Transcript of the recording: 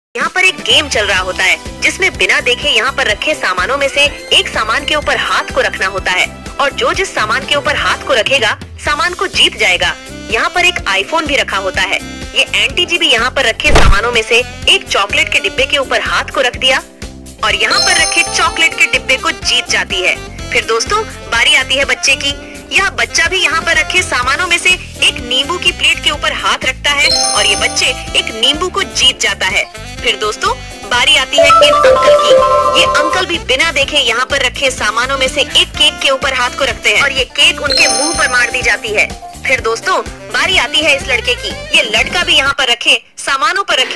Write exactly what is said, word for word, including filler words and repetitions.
यहाँ पर एक गेम चल रहा होता है जिसमें बिना देखे यहाँ पर रखे सामानों में से एक सामान के ऊपर हाथ को रखना होता है और जो जिस सामान के ऊपर हाथ को रखेगा सामान को जीत जाएगा। यहाँ पर एक आईफोन भी रखा होता है। ये आंटी जी भी यहाँ पर रखे सामानों में से एक चॉकलेट के डिब्बे के ऊपर हाथ को रख दिया और यहाँ पर रखे चॉकलेट के डिब्बे को जीत जाती है। फिर दोस्तों बारी आती है बच्चे की। यह बच्चा भी यहाँ पर रखे सामानों में से एक नींबू की प्लेट के ऊपर हाथ रखता है और ये बच्चे एक नींबू को जीत जाता है। फिर दोस्तों बारी आती है इन अंकल की। ये अंकल भी बिना देखे यहाँ पर रखे सामानों में से एक केक के ऊपर हाथ को रखते हैं और ये केक उनके मुंह पर मार दी जाती है। फिर दोस्तों बारी आती है इस लड़के की। ये लड़का भी यहाँ पर रखे सामानों पर रखे